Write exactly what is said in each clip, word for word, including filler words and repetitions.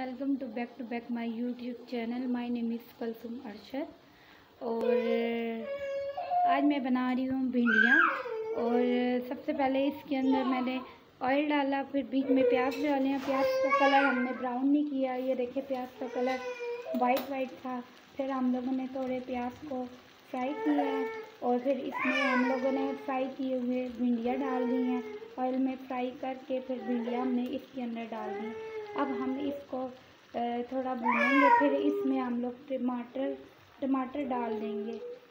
Welcome to back to back my YouTube channel. My name is Kulsum Arshad और आज मैं बना रही हूँ भिंडियाँ। और सबसे पहले इसके अंदर मैंने ऑयल डाला, फिर बीच में प्याज डाले हैं। प्याज का कलर हमने ब्राउन नहीं किया, ये देखिए प्याज का कलर वाइट वाइट था। फिर हम लोगों ने थोड़े प्याज को फ्राई किया है और फिर इसमें हम लोगों ने फ्राई किए हुए भिंडियाँ डाल दी हैं। ऑयल में फ्राई करके फिर भिंडियाँ हमने इसके अंदर डाल दी। अब हम इसको थोड़ा भूनेंगे, फिर इसमें हम लोग टमाटर टमाटर डाल देंगे।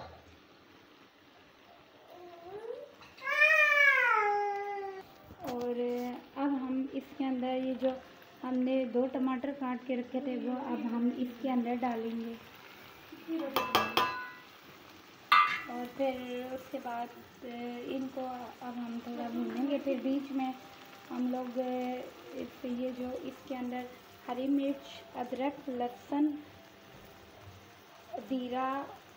और अब हम इसके अंदर ये जो हमने दो टमाटर काट के रखे थे वो अब हम इसके अंदर डालेंगे। और फिर उसके बाद इनको अब हम थोड़ा भूनेंगे। फिर बीच में हम लोग इस ये जो इसके अंदर हरी मिर्च, अदरक, लहसुन, जीरा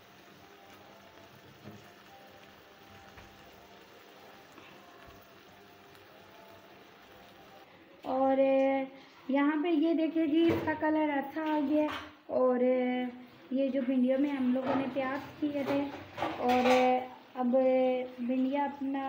और यहाँ पे ये देखिए जी इसका कलर अच्छा आ गया। और ये जो भिंडियों में हम लोगों ने प्याज किए थे और अब भिंडियाँ अपना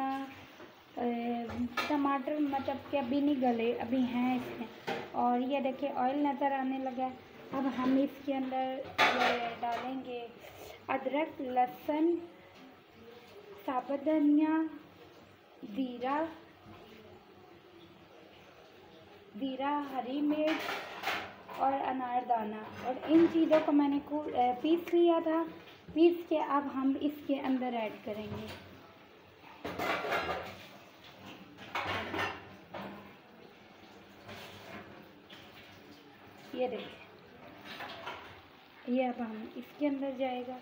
टमाटर मतलब कि अभी नहीं गले, अभी हैं इसमें। और ये देखिए ऑयल नज़र आने लगा है। अब हम इसके अंदर डालेंगे अदरक, लहसुन, साबुत धनिया, जीरा जीरा हरी मिर्च और अनारदाना। और इन चीज़ों को मैंने खूब पीस लिया था। पीस के अब हम इसके अंदर ऐड करेंगे। ये देखिए, ये अब हम इसके अंदर जाएगा।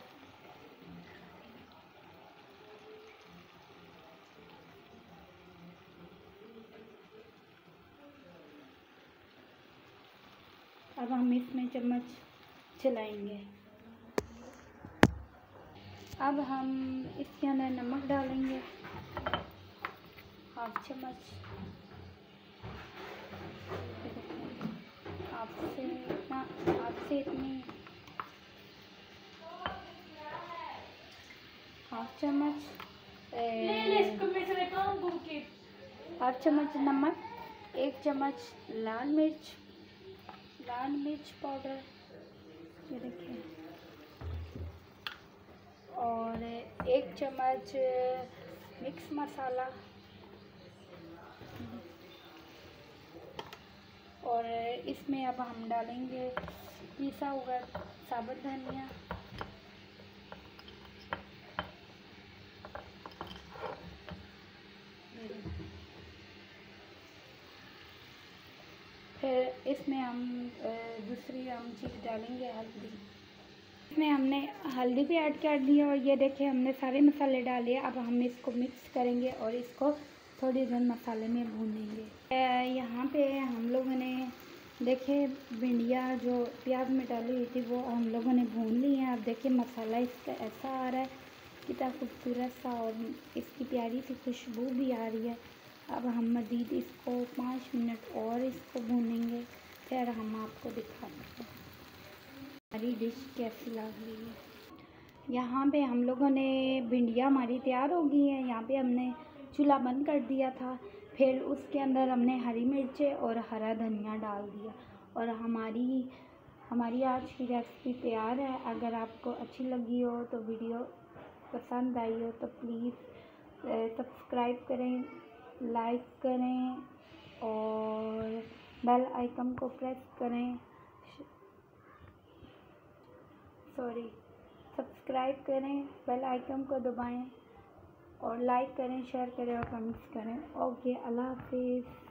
अब हम इसमें चम्मच चलाएंगे। अब हम इसके अंदर नमक डालेंगे, हाफ चम्मच। आपसे इतना आपसे इतनी हाफ चम्मच हाफ चम्मच नमक, एक चम्मच लाल मिर्च लाल मिर्च पाउडर, ये देखिए, और एक चम्मच मिक्स मसाला। और इसमें अब हम डालेंगे पिसा हुआ साबुत धनिया, फिर इसमें हम दूसरी हम चीज़ डालेंगे हल्दी। इसमें हमने हल्दी भी ऐड कर दी है। और ये देखिए हमने सारे मसाले डाले। अब हम इसको मिक्स करेंगे और इसको थोड़ी देर मसाले में भूनेंगे। यहाँ पे हम लोगों ने देखे भिंडियाँ जो प्याज में डाली हुई थी वो हम लोगों ने भून ली है। अब देखिए मसाला इसका ऐसा आ रहा है, कितना खूबसूरत सा, और इसकी प्यारी सी खुशबू भी आ रही है। अब हम मज़ीद इसको पाँच मिनट और इसको भूनेंगे, फिर हम आपको दिखाते हैं हमारी डिश कैसी लग रही है। यहाँ पे हम लोगों ने भिंडियाँ हमारी तैयार हो गई हैं। यहाँ पे हमने चूल्हा बंद कर दिया था। फिर उसके अंदर हमने हरी मिर्चें और हरा धनिया डाल दिया और हमारी हमारी आज की रेसिपी तैयार है। अगर आपको अच्छी लगी हो तो वीडियो पसंद आई हो तो प्लीज़ सब्सक्राइब करें, लाइक करें और बेल आइकन को प्रेस करें। सॉरी सब्सक्राइब करें, बेल आइकन को दबाएं और लाइक करें, शेयर करें और कमेंट्स करें। ओके, अल्लाह हाफिज़।